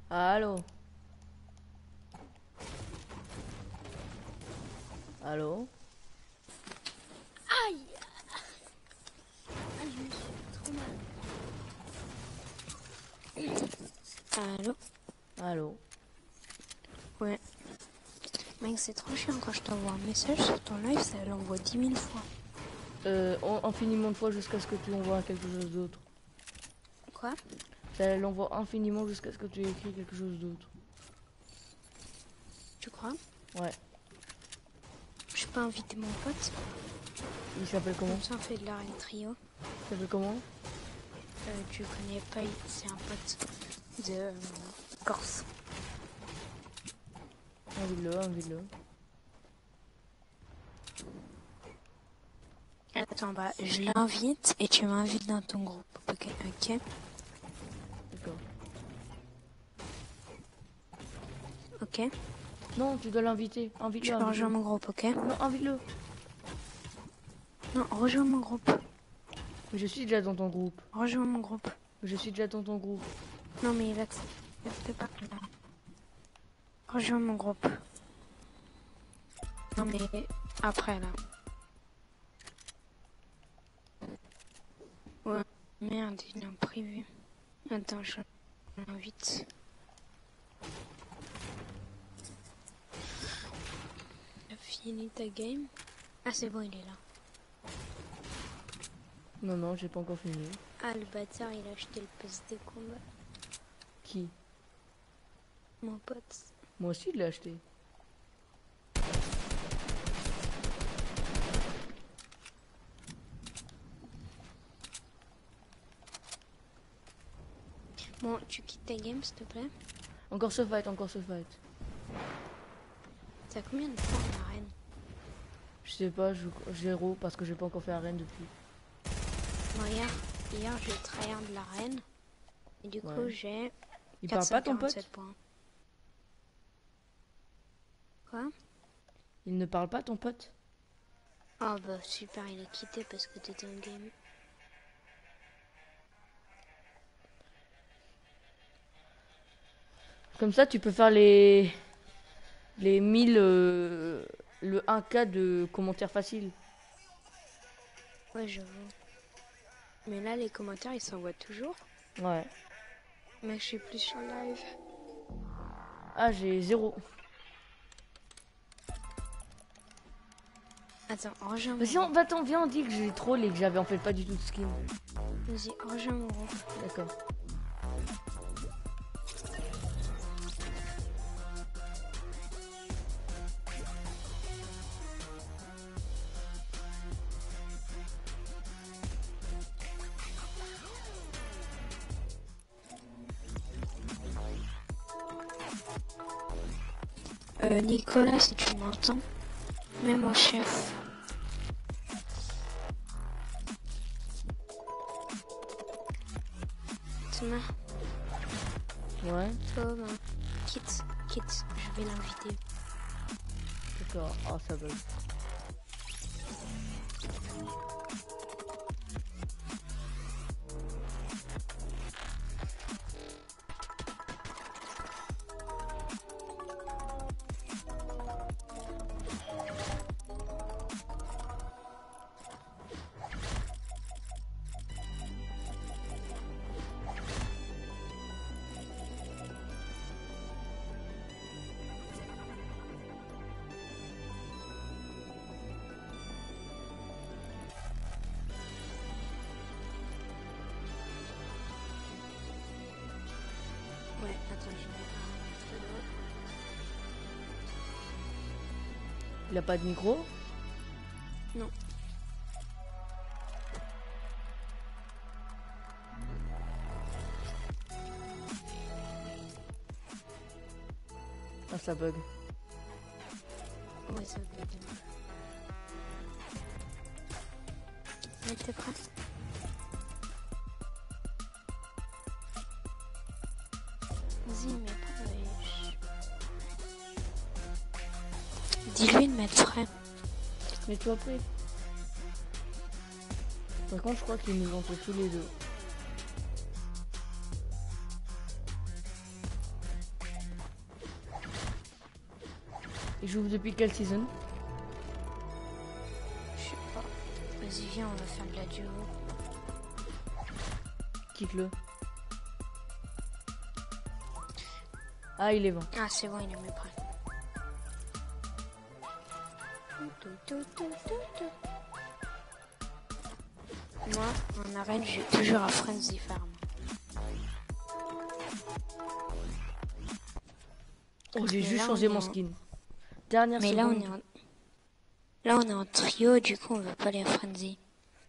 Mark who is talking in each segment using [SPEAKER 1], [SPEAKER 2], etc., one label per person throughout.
[SPEAKER 1] Allô? Allô?
[SPEAKER 2] Aïe! Ah, je me suis trop mal. Allô?
[SPEAKER 1] Allô?
[SPEAKER 2] Ouais. Mec, c'est trop chiant quand je t'envoie un message sur ton live, ça l'envoie 10 000 fois.
[SPEAKER 1] Infiniment de fois jusqu'à ce que tu envoies quelque chose d'autre.
[SPEAKER 2] Quoi?
[SPEAKER 1] Ça l'envoie infiniment jusqu'à ce que tu écris quelque chose d'autre.
[SPEAKER 2] Tu crois?
[SPEAKER 1] Ouais.
[SPEAKER 2] Je peux inviter mon pote?
[SPEAKER 1] Il s'appelle comment?
[SPEAKER 2] Comme ça, on fait de l'arène trio.
[SPEAKER 1] Il s'appelle comment?
[SPEAKER 2] Tu connais pas, c'est un pote de Corse.
[SPEAKER 1] Invite-le, invite-le.
[SPEAKER 2] Attends, bah, je l'invite et tu m'invites dans ton groupe. Ok, ok.
[SPEAKER 1] D'accord.
[SPEAKER 2] Ok.
[SPEAKER 1] Non, tu dois l'inviter. Invite-le,
[SPEAKER 2] Tu peux
[SPEAKER 1] invite-le.
[SPEAKER 2] rejoindre mon groupe, ok?
[SPEAKER 1] Non, invite-le.
[SPEAKER 2] Non, rejoins mon groupe.
[SPEAKER 1] Mais je suis déjà dans ton groupe.
[SPEAKER 2] Rejoins mon groupe.
[SPEAKER 1] Mais je suis déjà dans ton groupe.
[SPEAKER 2] Non, mais il va te pas. Rejoins mon groupe. Non, mais après, là. Ouais. Merde, il est en privé. Attends, je l'invite. T'as fini ta game? Ah, c'est bon, il est là.
[SPEAKER 1] Non, non, j'ai pas encore fini.
[SPEAKER 2] Ah, le bâtard, il a acheté le pass de combat.
[SPEAKER 1] Qui?
[SPEAKER 2] Mon pote.
[SPEAKER 1] Moi aussi, je l'ai acheté.
[SPEAKER 2] Bon, tu quittes ta game, s'il te plaît?
[SPEAKER 1] Encore ce fight, encore ce fight.
[SPEAKER 2] T'as combien de temps en arène?
[SPEAKER 1] Je sais pas, zéro parce que j'ai pas encore fait arène depuis.
[SPEAKER 2] Bon, hier j'ai tryhard de l'arène. Et du coup,
[SPEAKER 1] Ouais.
[SPEAKER 2] j'ai
[SPEAKER 1] Il parle pas ton pote?
[SPEAKER 2] 447 points. Quoi?
[SPEAKER 1] Il ne parle pas ton pote?
[SPEAKER 2] Oh bah super, il a quitté parce que t'étais en game.
[SPEAKER 1] Comme ça, tu peux faire les 1000, le 1K de commentaires faciles.
[SPEAKER 2] Ouais, j'avoue. Mais là, les commentaires, ils s'envoient toujours.
[SPEAKER 1] Ouais.
[SPEAKER 2] Mais je suis plus sur live.
[SPEAKER 1] Ah, j'ai 0.
[SPEAKER 2] Attends, rejoins mon
[SPEAKER 1] Vas-y,
[SPEAKER 2] groupe.
[SPEAKER 1] attends, viens, on dit que j'ai troll et que j'avais en fait pas du tout de skin.
[SPEAKER 2] Vas-y, rejoins mon groupe.
[SPEAKER 1] D'accord.
[SPEAKER 2] Nicolas, si tu m'entends, mets mon chef. Thomas,
[SPEAKER 1] Ouais.
[SPEAKER 2] Thomas, quitte, je vais l'inviter.
[SPEAKER 1] D'accord. Oh, ça bug.
[SPEAKER 2] Ouais, attends, je vais pas rentrer
[SPEAKER 1] Il a pas de micro?
[SPEAKER 2] Non.
[SPEAKER 1] Ah, ça bug.
[SPEAKER 2] Ouais, ça va bien. Ouais, t'es prêt? Vas-y, mais pas dis-lui de mettre prêt.
[SPEAKER 1] Mets-toi prêt. Par contre, je crois qu'ils nous ont fait tous les deux. Il joue depuis quelle saison?
[SPEAKER 2] Je sais pas. Vas-y, viens, on va faire de la duo.
[SPEAKER 1] Quitte-le. Ah, il est bon.
[SPEAKER 2] Ah, c'est bon, il est mis prêt. Moi, en arène, j'ai toujours à Frenzy Farm.
[SPEAKER 1] Oh, j'ai
[SPEAKER 2] Mais
[SPEAKER 1] juste
[SPEAKER 2] là,
[SPEAKER 1] changé
[SPEAKER 2] on est
[SPEAKER 1] mon
[SPEAKER 2] en-
[SPEAKER 1] skin. Dernière
[SPEAKER 2] Mais là,
[SPEAKER 1] seconde.
[SPEAKER 2] là, on est en trio, du coup, on veut pas aller à Frenzy.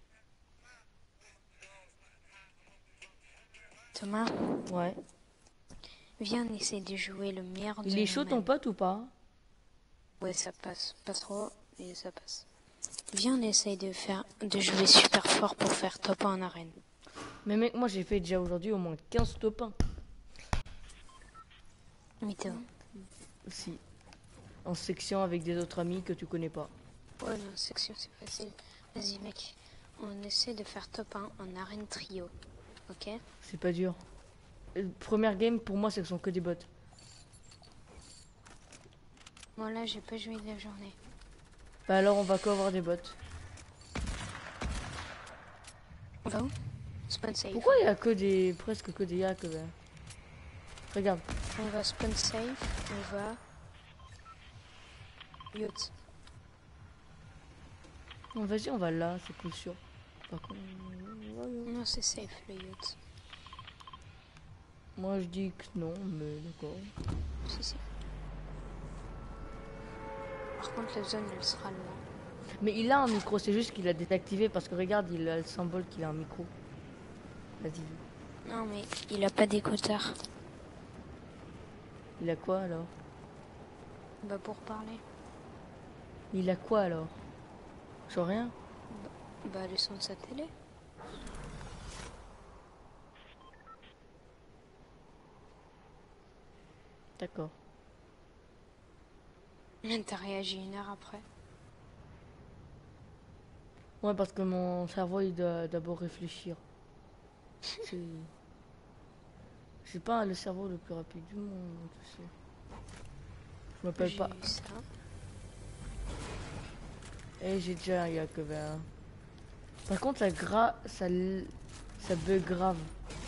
[SPEAKER 2] Thomas,
[SPEAKER 1] Ouais.
[SPEAKER 2] viens, on essaie de jouer le meilleur de
[SPEAKER 1] Il est chaud ton
[SPEAKER 2] nous-mêmes.
[SPEAKER 1] pote ou pas?
[SPEAKER 2] Ouais, ça passe. Pas trop, mais ça passe. Viens, on essaye de jouer super fort pour faire top 1 en arène.
[SPEAKER 1] Mais mec, moi j'ai fait déjà aujourd'hui au moins 15 top 1.
[SPEAKER 2] Mytho.
[SPEAKER 1] Si. En section avec des autres amis que tu connais pas.
[SPEAKER 2] Ouais, non, section, c'est facile. Vas-y, mec. On essaie de faire top 1 en arène trio. Ok?
[SPEAKER 1] C'est pas dur. Première game pour moi, ce sont que des bots.
[SPEAKER 2] Moi, là, j'ai pas joué de la journée.
[SPEAKER 1] Bah alors on va quoi avoir des bots.
[SPEAKER 2] On va où? Spawn safe.
[SPEAKER 1] Pourquoi il y a que des. Presque que des hacks là? Regarde.
[SPEAKER 2] On va spawn safe. On va. Yacht.
[SPEAKER 1] Non, vas-y, on va là, c'est plus sûr. Par contre,
[SPEAKER 2] Non, c'est safe le yacht.
[SPEAKER 1] moi je dis que non, mais d'accord.
[SPEAKER 2] Si, si. Par contre, la zone, elle sera loin.
[SPEAKER 1] Mais il a un micro, c'est juste qu'il a désactivé parce que regarde, il a le symbole qu'il a un micro. Vas-y.
[SPEAKER 2] Non, mais il a pas d'écouteur.
[SPEAKER 1] Il a quoi alors?
[SPEAKER 2] Bah, pour parler.
[SPEAKER 1] Il a quoi alors? Genre rien?
[SPEAKER 2] Bah, le son de sa télé.
[SPEAKER 1] D'accord.
[SPEAKER 2] T'as réagi 1 heure après.
[SPEAKER 1] Ouais, parce que mon cerveau il doit d'abord réfléchir. C'est. C'est pas le cerveau le plus rapide du monde, tu sais. Je m'appelle
[SPEAKER 2] J'ai
[SPEAKER 1] pas.
[SPEAKER 2] eu ça.
[SPEAKER 1] Et j'ai déjà un yak vers. Par contre, ça bug grave.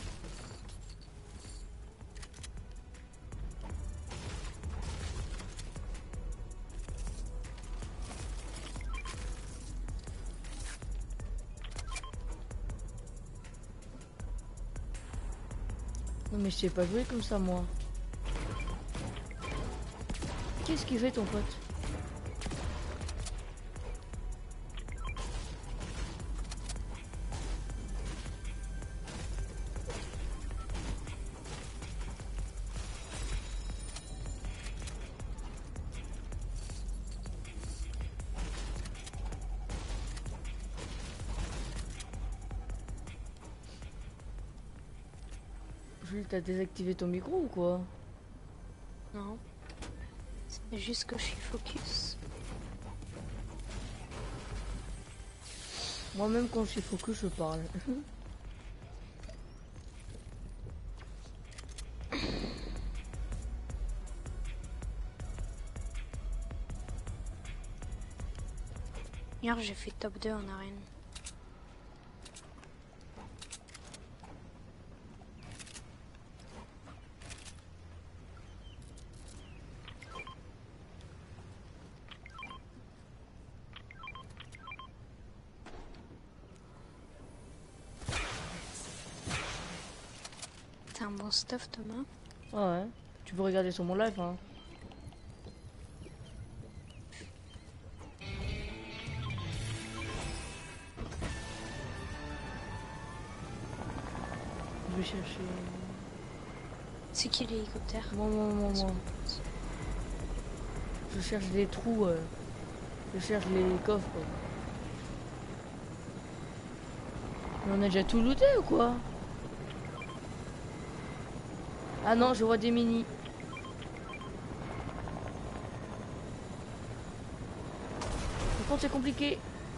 [SPEAKER 1] Non mais je sais pas jouer comme ça moi. Qu'est-ce qu'il fait ton pote? Jules, t'as désactivé ton micro ou quoi?
[SPEAKER 2] Non. C'est juste que je suis focus.
[SPEAKER 1] Moi-même quand je suis focus, je parle.
[SPEAKER 2] Hier, j'ai fait top 2 en arène. T'as un bon stuff, Thomas?
[SPEAKER 1] Ah ouais. Tu peux regarder sur mon live hein. Je vais chercher.
[SPEAKER 2] C'est qui l'hélicoptère?
[SPEAKER 1] Moi. Je cherche des trous. Je cherche les coffres. Mais on a déjà tout looté ou quoi? Ah non, je vois des mini. Par contre, c'est compliqué.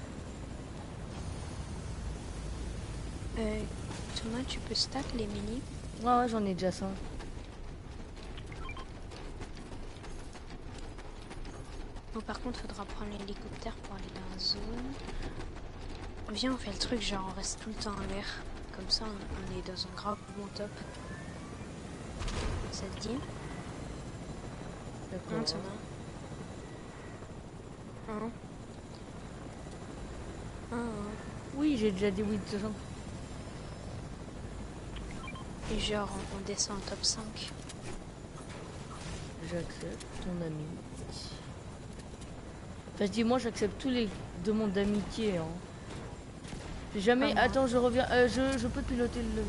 [SPEAKER 2] Thomas, tu peux stack les mini?
[SPEAKER 1] Ouais, j'en ai déjà 5.
[SPEAKER 2] par contre, faudra prendre l'hélicoptère pour aller dans la zone. Viens, on fait le truc, genre on reste tout le temps en l'air. Comme ça, on est dans un grand bon top. Ça te dit?
[SPEAKER 1] D'accord.
[SPEAKER 2] Maintenant.
[SPEAKER 1] Oui, j'ai déjà dit oui de toute façon.
[SPEAKER 2] Et genre, on descend en top 5.
[SPEAKER 1] J'accepte ton ami. Enfin, je dis moi j'accepte tous les demandes d'amitié. Hein. J'ai jamais.
[SPEAKER 2] Pas moi.
[SPEAKER 1] Attends, je reviens. Je peux piloter le.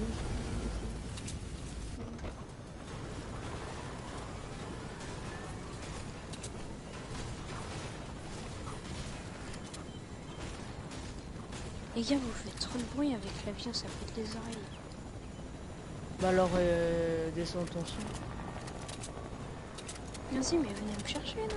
[SPEAKER 2] Les gars, vous faites trop de bruit avec l'avion, ça pète les oreilles.
[SPEAKER 1] Bah alors, descends ton son.
[SPEAKER 2] Vas-y, mais venez me chercher, non?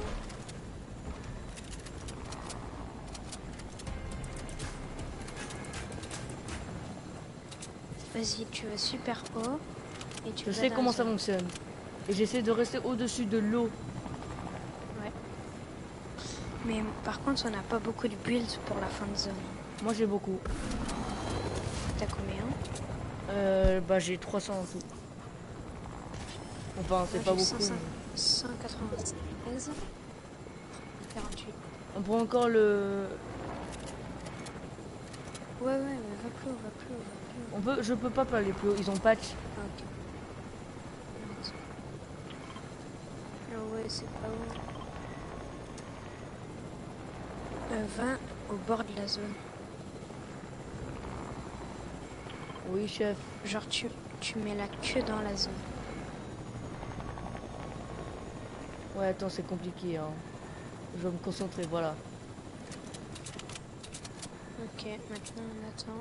[SPEAKER 2] Vas-y, tu vas super haut. Et tu
[SPEAKER 1] Je
[SPEAKER 2] vas
[SPEAKER 1] sais
[SPEAKER 2] dans
[SPEAKER 1] comment
[SPEAKER 2] la
[SPEAKER 1] ça
[SPEAKER 2] zone.
[SPEAKER 1] fonctionne. Et j'essaie de rester au-dessus de l'eau.
[SPEAKER 2] Ouais. Mais par contre, on n'a pas beaucoup de builds pour la fin de zone.
[SPEAKER 1] Moi j'ai beaucoup.
[SPEAKER 2] T'as combien?
[SPEAKER 1] Bah j'ai 300 en tout. Enfin, c'est
[SPEAKER 2] Moi,
[SPEAKER 1] pas
[SPEAKER 2] j'ai
[SPEAKER 1] beaucoup.
[SPEAKER 2] 196. 48.
[SPEAKER 1] On prend encore le.
[SPEAKER 2] Ouais, mais va plus haut, va plus haut, va plus haut.
[SPEAKER 1] Je peux pas aller plus haut. Ils ont patch.
[SPEAKER 2] Ah, ok. Ah ouais, c'est pas haut. 20 au bord de la zone.
[SPEAKER 1] Oui, chef.
[SPEAKER 2] Genre, tu mets la queue dans la zone.
[SPEAKER 1] Ouais, attends, c'est compliqué. Hein. Je vais me concentrer, voilà.
[SPEAKER 2] Ok, maintenant on attend.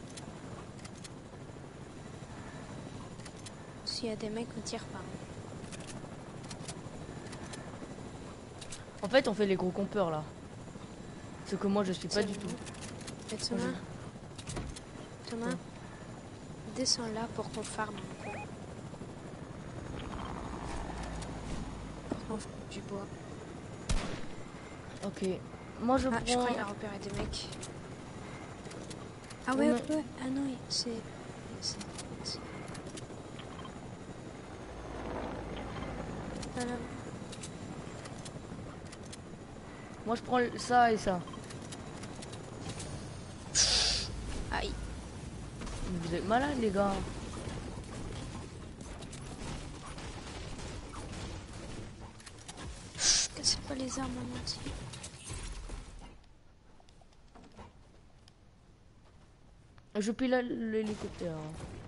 [SPEAKER 2] S'il y a des mecs, on tire pas.
[SPEAKER 1] En fait, on fait les gros compeurs là. Ce que moi je suis pas du tout.
[SPEAKER 2] Et Thomas, descends là pour qu'on farme un peu. Pour qu'on fasse du bois.
[SPEAKER 1] Ok. Moi je
[SPEAKER 2] Ah, je
[SPEAKER 1] prends.
[SPEAKER 2] crois qu'il a repéré des mecs. Ah ouais,
[SPEAKER 1] Ouais.
[SPEAKER 2] ouais. Ah non, c'est... Voilà.
[SPEAKER 1] Moi je prends ça et ça.
[SPEAKER 2] Aïe.
[SPEAKER 1] Vous êtes malades les gars.
[SPEAKER 2] Cassez pas les armes en entier.
[SPEAKER 1] Je pilote l'hélicoptère.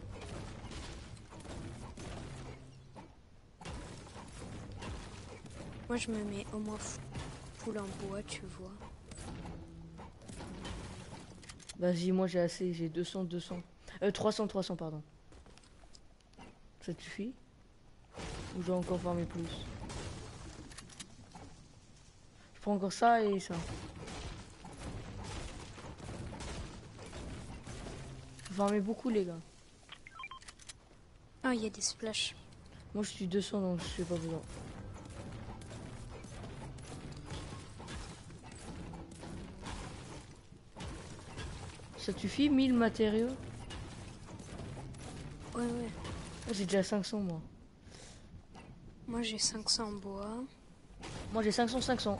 [SPEAKER 2] Moi je me mets au moins full en bois, tu vois.
[SPEAKER 1] Vas-y, moi j'ai assez, j'ai 200. 300 pardon. Ça te suffit? Ou je dois encore farmer plus? Je prends encore ça et ça. Faut farmer beaucoup les gars.
[SPEAKER 2] Ah, il y a des splashes.
[SPEAKER 1] Moi je suis 200 donc je n'ai pas besoin. Ça te suffit 1000 matériaux?
[SPEAKER 2] Ouais.
[SPEAKER 1] J'ai déjà 500 moi.
[SPEAKER 2] Moi j'ai 500 en bois.
[SPEAKER 1] Moi j'ai 500.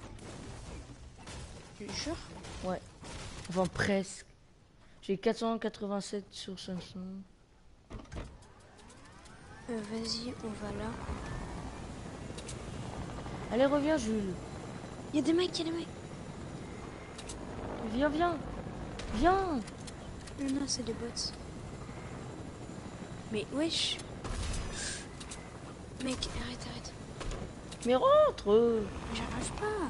[SPEAKER 2] Tu jures?
[SPEAKER 1] Ouais. Enfin presque. J'ai 487 sur 500.
[SPEAKER 2] Vas-y, on va là.
[SPEAKER 1] Allez reviens Jules.
[SPEAKER 2] Il y a des mecs,
[SPEAKER 1] Viens.
[SPEAKER 2] Non, c'est des bots. Mais wesh. Mec, arrête.
[SPEAKER 1] Mais rentre.
[SPEAKER 2] J'arrive pas.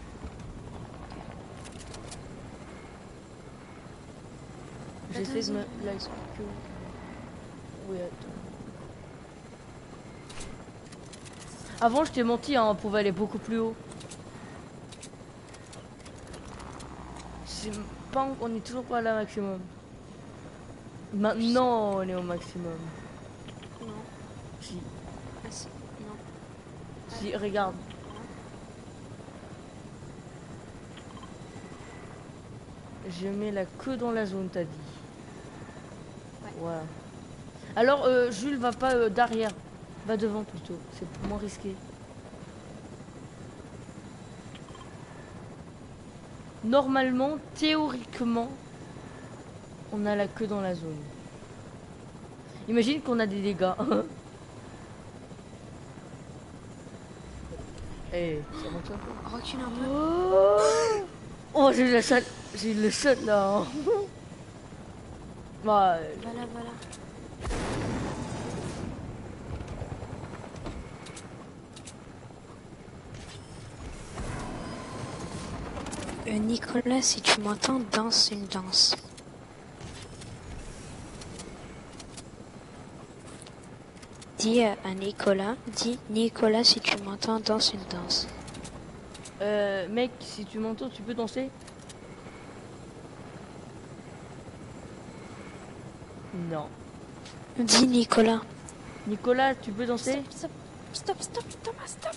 [SPEAKER 1] J'essaie de me...
[SPEAKER 2] Attends,
[SPEAKER 1] Là, oui, attends. Avant, je t'ai menti, hein, on pouvait aller beaucoup plus haut. On est toujours pas là maximum. Maintenant, on est au maximum.
[SPEAKER 2] Non.
[SPEAKER 1] Si,
[SPEAKER 2] Ah si, non.
[SPEAKER 1] si, regarde. Je mets la queue dans la zone, t'as dit.
[SPEAKER 2] Ouais.
[SPEAKER 1] Voilà. Alors, Jules, va pas derrière. Va devant plutôt. C'est moins risqué. Normalement, théoriquement, on a la queue dans la zone. Imagine qu'on a des dégâts. Eh, ça monte un peu.
[SPEAKER 2] Recule un peu.
[SPEAKER 1] Oh, oh, j'ai eu la salle. J'ai eu le shot là. Bah,
[SPEAKER 2] Voilà, voilà. Nicolas, si tu m'entends, danse une danse. Dis à Nicolas, dis Nicolas, si tu m'entends, danse une danse.
[SPEAKER 1] mec, si tu m'entends, tu peux danser? Non.
[SPEAKER 2] Dis Nicolas.
[SPEAKER 1] Nicolas, tu peux danser?
[SPEAKER 2] Stop, stop, stop, stop, stop, stop.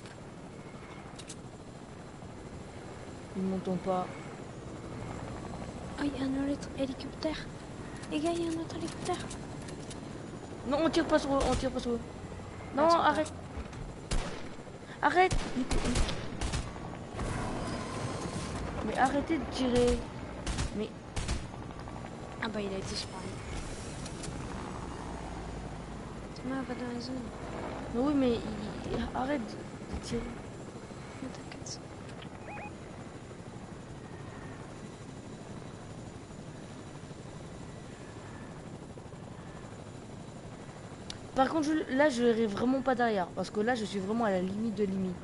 [SPEAKER 1] Il m'entend pas.
[SPEAKER 2] Oh, il y a un autre hélicoptère. Les gars, il y a un autre hélicoptère.
[SPEAKER 1] Non, on tire pas sur eux, on tire pas sur eux. Non,
[SPEAKER 2] Attends,
[SPEAKER 1] arrête. Arrête. Mais arrêtez de tirer. Mais
[SPEAKER 2] Ah bah il a disparu. Thomas, va dans la zone.
[SPEAKER 1] oui, mais arrête de tirer.
[SPEAKER 2] Ne t'inquiète.
[SPEAKER 1] Par contre, là, je n'irai vraiment pas derrière. Parce que là, je suis vraiment à la limite de limite.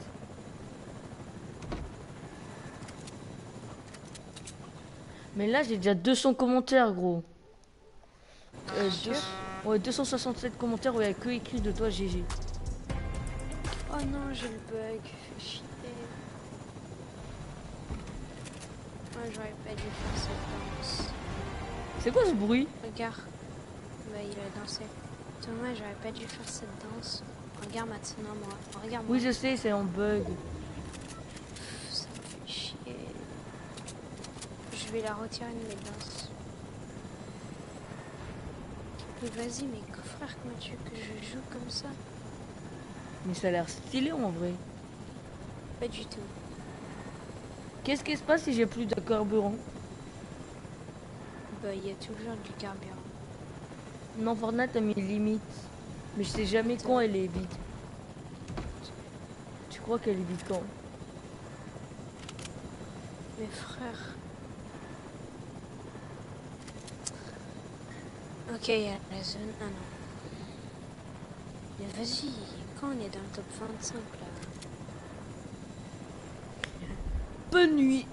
[SPEAKER 1] Mais là, j'ai déjà 200 commentaires, gros.
[SPEAKER 2] Sûr.
[SPEAKER 1] Ouais, 267 commentaires où il n'y a que écrit de toi, GG.
[SPEAKER 2] Oh non, j'ai le bug. Fais chier. Moi, j'aurais pas dû faire cette danse.
[SPEAKER 1] C'est quoi ce bruit?
[SPEAKER 2] Regarde. Bah, il a dansé. Thomas, j'aurais pas dû faire cette danse. Regarde maintenant, moi. Regarde-moi.
[SPEAKER 1] Oui, je sais, c'est en bug.
[SPEAKER 2] Ça me fait chier. Je vais la retirer de mes danses. Mais vas-y, mais frère, comment tu veux que je joue comme ça?
[SPEAKER 1] Mais ça a l'air stylé en vrai.
[SPEAKER 2] Pas du tout.
[SPEAKER 1] Qu'est-ce qui se passe si j'ai plus de carburant?
[SPEAKER 2] Bah, il y a toujours du carburant.
[SPEAKER 1] Non, Fortnite a mis limite. Mais je sais jamais quand elle est vide. Tu crois qu'elle est vide quand?
[SPEAKER 2] Mais frère. Ok, il y a la zone. Ah non. Mais vas-y, quand on est dans le top 25 là.
[SPEAKER 1] Bonne nuit.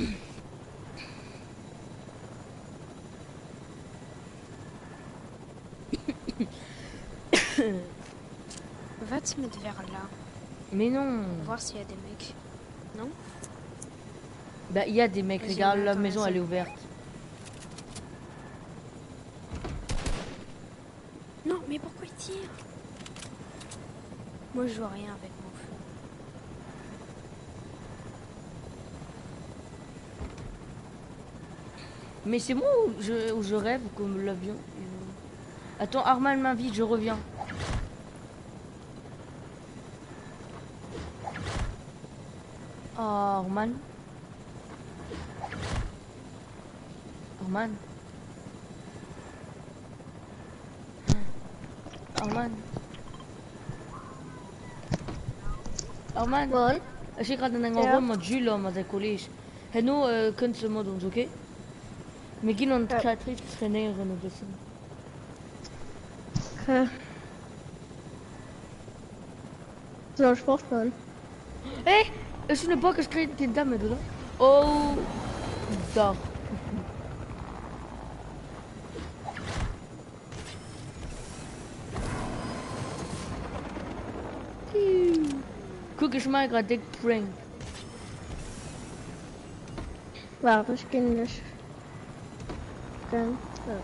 [SPEAKER 2] Va te mettre vers là.
[SPEAKER 1] Mais non.
[SPEAKER 2] Voir s'il y a des mecs. Non?
[SPEAKER 1] Bah, il y a des mecs.
[SPEAKER 2] Vas-y,
[SPEAKER 1] Regarde,
[SPEAKER 2] on
[SPEAKER 1] la
[SPEAKER 2] attend
[SPEAKER 1] maison,
[SPEAKER 2] la
[SPEAKER 1] elle est
[SPEAKER 2] zone.
[SPEAKER 1] ouverte.
[SPEAKER 2] Non, mais pourquoi il tire? Moi, je vois rien avec mon feu.
[SPEAKER 1] Mais c'est moi où je rêve comme l'avion. Attends, Arman m'invite, je reviens. Oh, Arman. Arman. Arman. Arman.
[SPEAKER 3] Wat?
[SPEAKER 1] Als je gaat naar een
[SPEAKER 3] Ja.
[SPEAKER 1] rond met Jules met zijn college. En nu kunt ze met ons, oké? We gaan ons
[SPEAKER 3] Ja.
[SPEAKER 1] krijgen traineren op de zin.
[SPEAKER 3] Zo'n sportman.
[SPEAKER 1] Hé, is er een bakkers krijgt in dat middel? Oh, dag. Guck, ich mal gerade dick prank.
[SPEAKER 3] Waar dus kinders. Kan. Ja.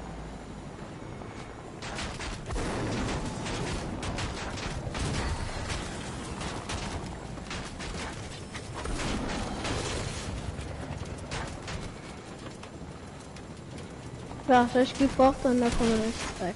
[SPEAKER 3] Warte, ich gehe fort und dann komme ich direkt.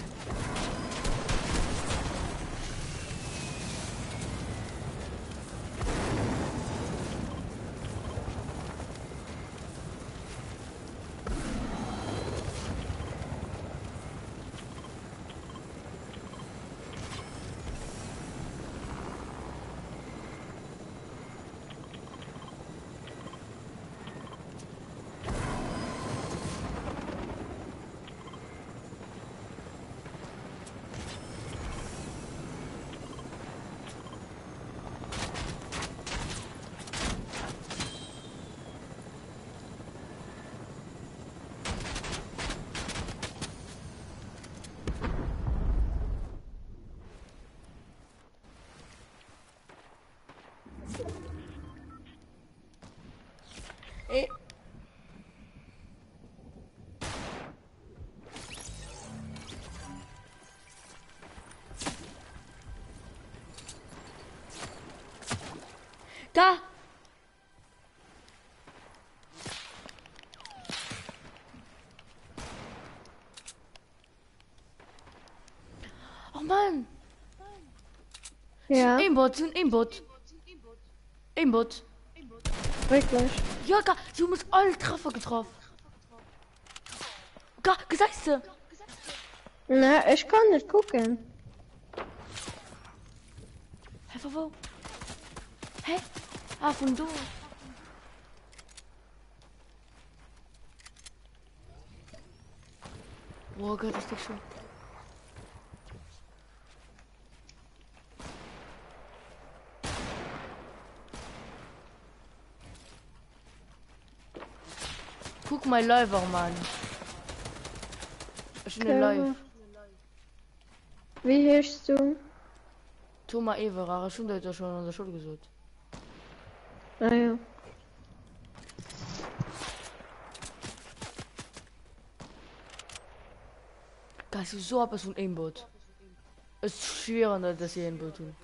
[SPEAKER 1] Ey. Da! Oh Mann!
[SPEAKER 3] Ja,
[SPEAKER 1] Sind Aimbot. Aimbot.
[SPEAKER 3] wirklich.
[SPEAKER 1] Ja, du musst alle Treffer getroffen. Gesagt du?
[SPEAKER 3] Na, ich kann nicht gucken.
[SPEAKER 1] Hä, von wo? Hä? Ah, von du. Oh Gott, ist das schon. Guck mal live, Mann. Ich bin live.
[SPEAKER 3] Wie hörst du?
[SPEAKER 1] Thomas Everer, schon da schon an der Schule gesucht.
[SPEAKER 3] Ah ja.
[SPEAKER 1] Das ist so etwas von Aimbot. Es ist schwer, dass sie Aimbot tun.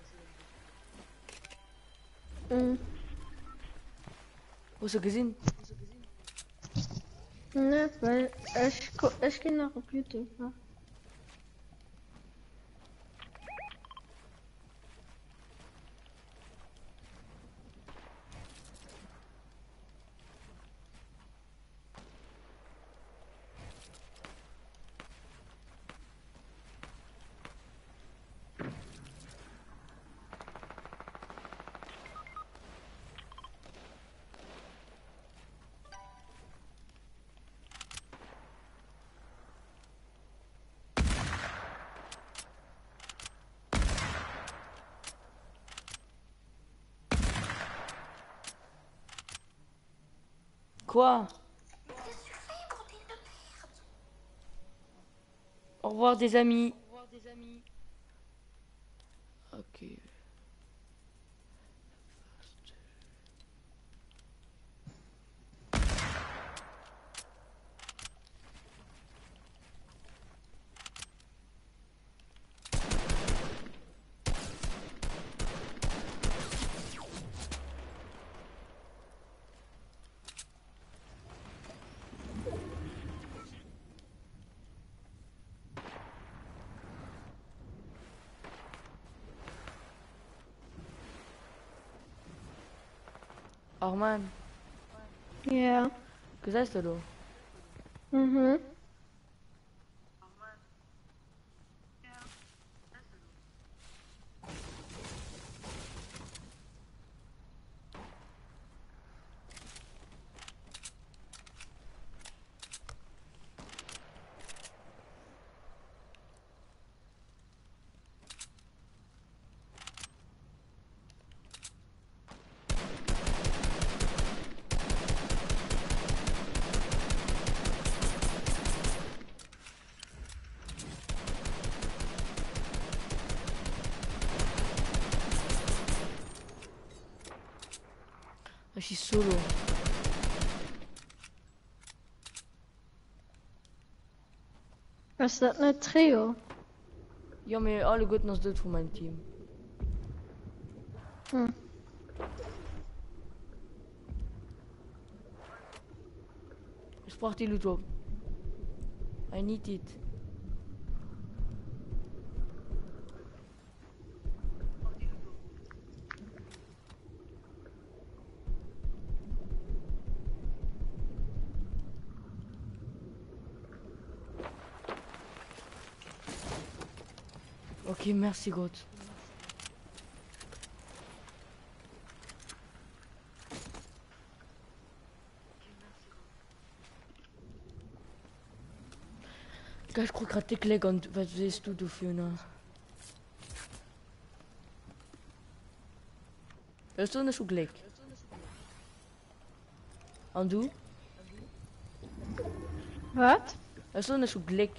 [SPEAKER 3] Mhm.
[SPEAKER 1] Hast du gesehen?
[SPEAKER 3] Ne, weil ich gehe noch auf YouTube. Ja.
[SPEAKER 1] Quoi? Au revoir des amis. Ok. Oh man,
[SPEAKER 3] Ja.
[SPEAKER 1] gesagt du?
[SPEAKER 3] Mhm.
[SPEAKER 1] Ich schieß solo.
[SPEAKER 3] Was ist das, ein Trio?
[SPEAKER 1] Ja, mir alle guten aus das von meinem Team.
[SPEAKER 3] Hm.
[SPEAKER 1] Ich brauch die Loot. I need it. Ok, merci God. Gars, ich guck grad die Klick und was siehst du für eine? Hörst du eine Klick? Und du?
[SPEAKER 3] Wat?
[SPEAKER 1] Hörst du eine Klick?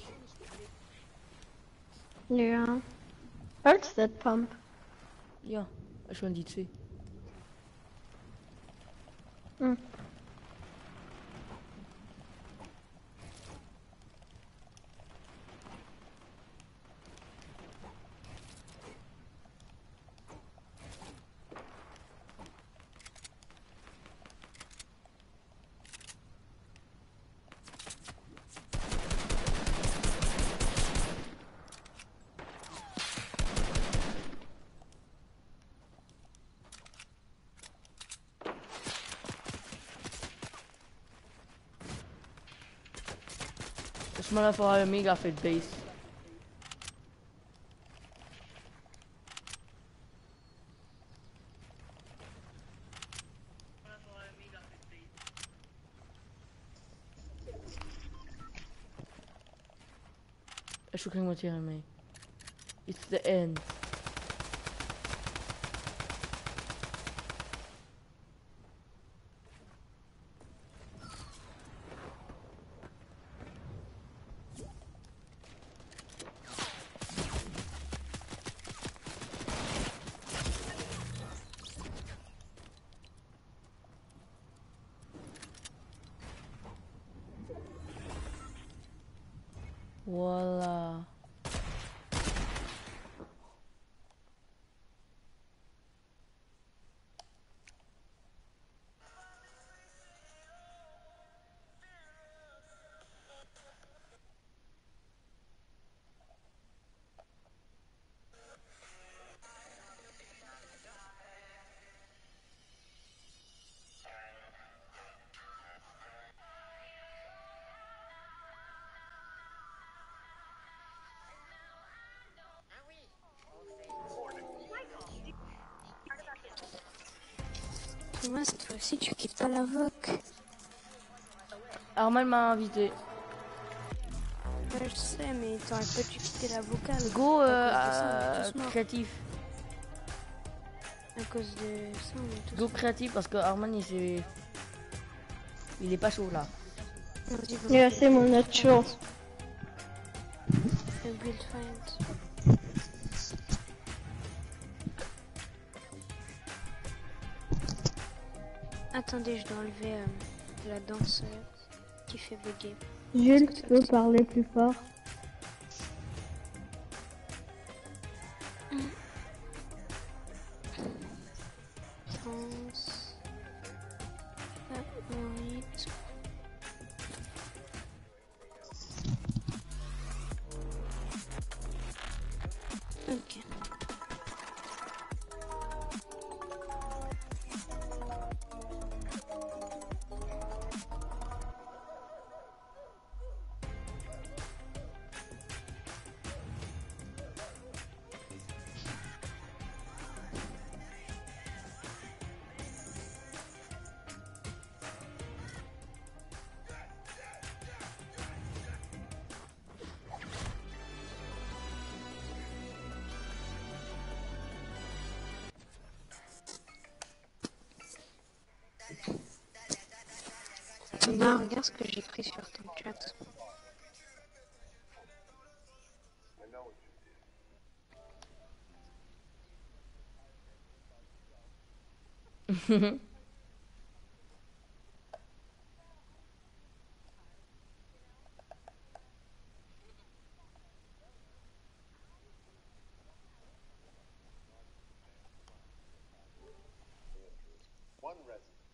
[SPEAKER 3] Ja. What's that pump?
[SPEAKER 1] Ja, schon die zwei.
[SPEAKER 3] Hm.
[SPEAKER 1] Ich meine einfach mega fit Base. Ich kann mal hier mehr. It's the end. Voila.
[SPEAKER 2] Thomas, cette fois-ci, tu quittes pas la voc.
[SPEAKER 1] Arman m'a invité.
[SPEAKER 2] Ouais, je sais, mais t'aurais pas dû quitter la vocale.
[SPEAKER 1] Go
[SPEAKER 2] À cause de ça, on est tous morts.
[SPEAKER 1] créatif.
[SPEAKER 2] À cause de ça, on est tous
[SPEAKER 1] Go créatif parce que Arman il est pas chaud là.
[SPEAKER 2] morts. Vas-y, go.
[SPEAKER 3] Ja, c'est mon nature.
[SPEAKER 2] Fais build fight. Attendez, je dois enlever la danse qui fait bugger.
[SPEAKER 3] Jules, tu peux parler plus fort?
[SPEAKER 2] Danse. Favorite. Ok. Thomas, regarde ce que j'ai pris sur ton chat.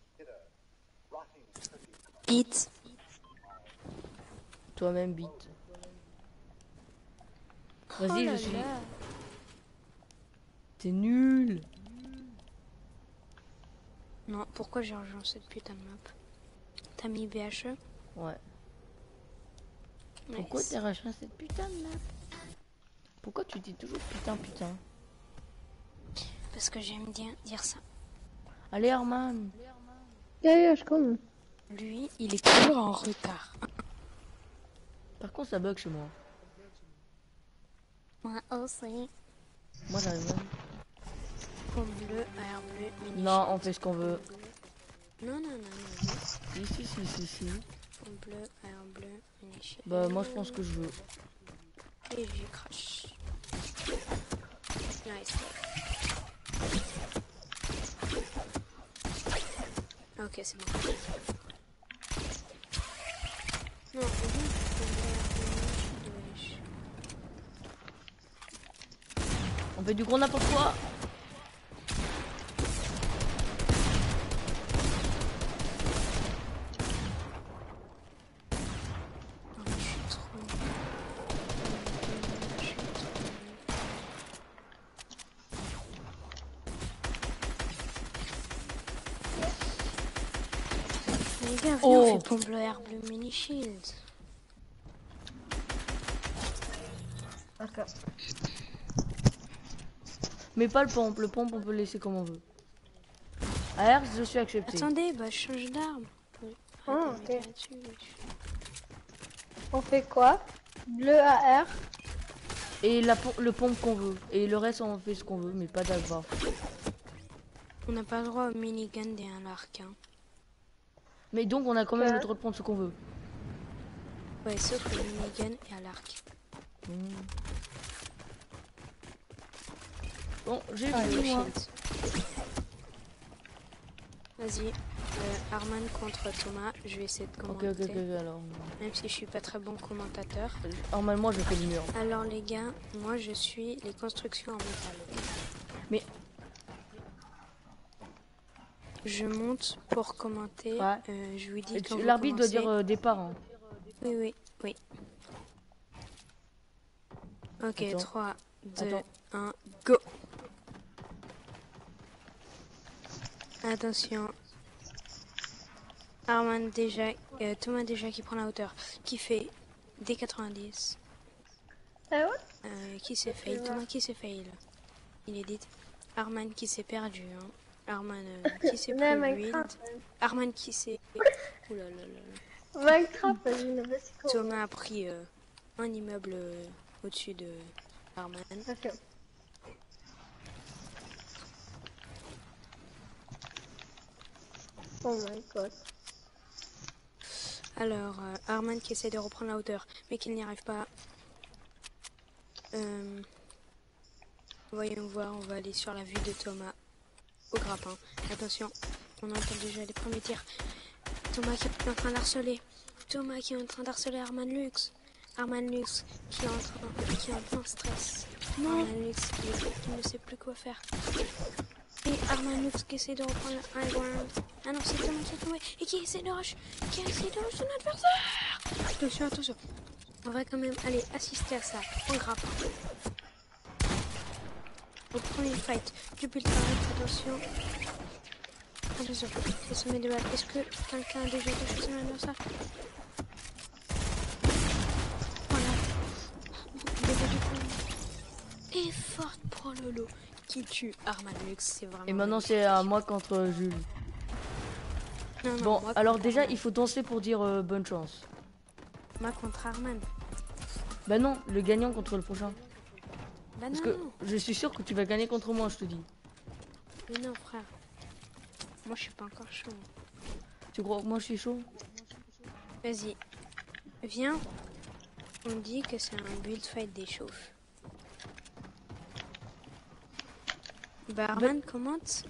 [SPEAKER 2] Beat.
[SPEAKER 1] Toi-même beat. Vas-y,
[SPEAKER 2] Oh là
[SPEAKER 1] je suis...
[SPEAKER 2] là.
[SPEAKER 1] T'es nul.
[SPEAKER 2] Non, pourquoi j'ai rejoint cette putain de map? T'as mis BHE?
[SPEAKER 1] Ouais. Pourquoi
[SPEAKER 2] Nice.
[SPEAKER 1] t'as rejoint cette putain de map? Pourquoi tu dis toujours putain putain?
[SPEAKER 2] Parce que j'aime bien dire ça.
[SPEAKER 1] Allez Arman.
[SPEAKER 3] Ja, je kom.
[SPEAKER 2] Lui, il est toujours en retard.
[SPEAKER 1] Par contre ça bug chez moi.
[SPEAKER 2] Moi aussi.
[SPEAKER 1] Moi j'arrive même.
[SPEAKER 2] Pomme bleue, air bleu, mini
[SPEAKER 1] Non, on
[SPEAKER 2] shield.
[SPEAKER 1] fait ce qu'on veut.
[SPEAKER 2] Non, non, non, non.
[SPEAKER 1] Si.
[SPEAKER 2] Pomme bleue, air bleu, mini shield.
[SPEAKER 1] Bah moi je pense que je veux.
[SPEAKER 2] Et j'ai crash. Nice. Ok, c'est bon. Non,
[SPEAKER 1] On fait du gros n'importe quoi.
[SPEAKER 2] Les gars, viens,
[SPEAKER 1] Oh.
[SPEAKER 2] on fait pomme bleu, air bleu, mini shield.
[SPEAKER 3] Ok.
[SPEAKER 1] Mais pas le pompe. Le pompe on peut le laisser comme on veut. AR je suis accepté.
[SPEAKER 2] Attendez, bah je change d'arme.
[SPEAKER 3] Ah,
[SPEAKER 2] Arrêtez de
[SPEAKER 3] ok.
[SPEAKER 2] mettre là-dessus, wesh.
[SPEAKER 3] On fait quoi? Bleu AR.
[SPEAKER 1] Et le pompe qu'on veut. Et le reste on fait ce qu'on veut mais pas d'avoir.
[SPEAKER 2] On n'a pas le droit au minigun et à l'arc. Hein.
[SPEAKER 1] Mais donc on a quand même
[SPEAKER 3] Ouais.
[SPEAKER 1] le droit de prendre ce qu'on veut.
[SPEAKER 2] Ouais, sauf le minigun et à l'arc.
[SPEAKER 1] Bon, j'ai
[SPEAKER 3] Ah,
[SPEAKER 1] vu
[SPEAKER 2] Mini
[SPEAKER 1] moi.
[SPEAKER 2] shield. Vas-y, Arman contre Thomas, je vais essayer de
[SPEAKER 1] Ok,
[SPEAKER 2] commenter.
[SPEAKER 1] alors.
[SPEAKER 2] Même si je suis pas très bon commentateur.
[SPEAKER 1] Normalement je fais le mur.
[SPEAKER 2] Alors les gars, moi je suis les constructions en métal.
[SPEAKER 1] Mais
[SPEAKER 2] Je monte pour commenter.
[SPEAKER 1] Ouais.
[SPEAKER 2] Je vous dis quand vous
[SPEAKER 1] l'arbitre doit
[SPEAKER 2] commencez.
[SPEAKER 1] dire départ. Hein.
[SPEAKER 2] Oui. Ok,
[SPEAKER 1] Attends.
[SPEAKER 2] 3, 2,
[SPEAKER 1] Attends.
[SPEAKER 2] 1, go. Attention. Arman déjà, Thomas déjà qui prend la hauteur. Qui fait des 90.
[SPEAKER 3] Ah ouais?
[SPEAKER 2] Qui s'est fail? Thomas qui s'est fail? Il est dit. Arman qui s'est perdu. Hein. Arman qui s'est
[SPEAKER 3] Nej,
[SPEAKER 2] pris
[SPEAKER 3] men
[SPEAKER 2] build.
[SPEAKER 3] krappen.
[SPEAKER 2] Arman qui s'est... Ouh là là là.
[SPEAKER 3] Men krappen, je vet inte.
[SPEAKER 2] Thomas a pris un immeuble au-dessus de Arman.
[SPEAKER 3] Ok. Oh my god.
[SPEAKER 2] Alors, Arman qui essaie de reprendre la hauteur, mais qu'il n'y arrive pas. Voyons voir, on va aller sur la vue de Thomas au grappin. Attention, on entend déjà les premiers tirs. Thomas qui est en train d'harceler. Thomas qui est en train d'harceler Arman Lux. Arman Lux qui est en plein stress.
[SPEAKER 3] Non.
[SPEAKER 2] Arman Lux qui ne sait plus quoi faire. Et Arman Lux qui essaie de reprendre le high ground. Ah non, c'est Thomas qui est tombé et qui essaie de rush. Qui essaie de rush son adversaire. Attention. On va quand même aller assister à ça en grappin. Au premier fight du build attention. Attention, le sommet de balle. Est-ce que quelqu'un a déjà touché son adversaire? Voilà. Début du coup. Et forte pro Lolo qui tue Arman Lux, c'est vraiment...
[SPEAKER 1] Et maintenant c'est à moi contre Jules.
[SPEAKER 2] Non, non,
[SPEAKER 1] Bon,
[SPEAKER 2] moi
[SPEAKER 1] alors
[SPEAKER 2] contre
[SPEAKER 1] déjà
[SPEAKER 2] Arman.
[SPEAKER 1] il faut danser pour dire bonne chance.
[SPEAKER 2] Moi contre Arman.
[SPEAKER 1] Bah non, le gagnant contre le prochain.
[SPEAKER 2] Bah
[SPEAKER 1] Parce
[SPEAKER 2] non,
[SPEAKER 1] que
[SPEAKER 2] non.
[SPEAKER 1] je suis sûr que tu vas gagner contre moi, je te dis.
[SPEAKER 2] Mais non, frère. Moi, je suis pas encore chaud.
[SPEAKER 1] Tu crois que moi je suis chaud?
[SPEAKER 2] Vas-y. Viens. On dit que c'est un build fight des chauves. Bah, Arman commente.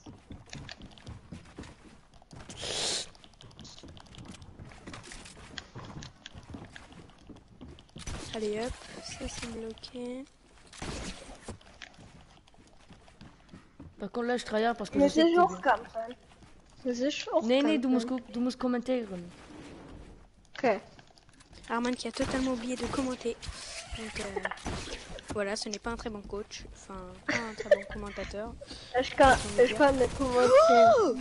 [SPEAKER 2] Allez hop, ça c'est bloqué.
[SPEAKER 1] Par contre là je tryhard parce que
[SPEAKER 3] Men
[SPEAKER 1] je sais
[SPEAKER 3] det är
[SPEAKER 1] que t'es bien.
[SPEAKER 3] tjockkampen. Det är tjockkampen.
[SPEAKER 1] Nee, du musst kommentieren.
[SPEAKER 3] Okej.
[SPEAKER 2] Arman qui a totalement oublié de commenter. Donc voilà, ce n'est pas un très bon coach, enfin pas un très bon commentateur.
[SPEAKER 3] Je connais comment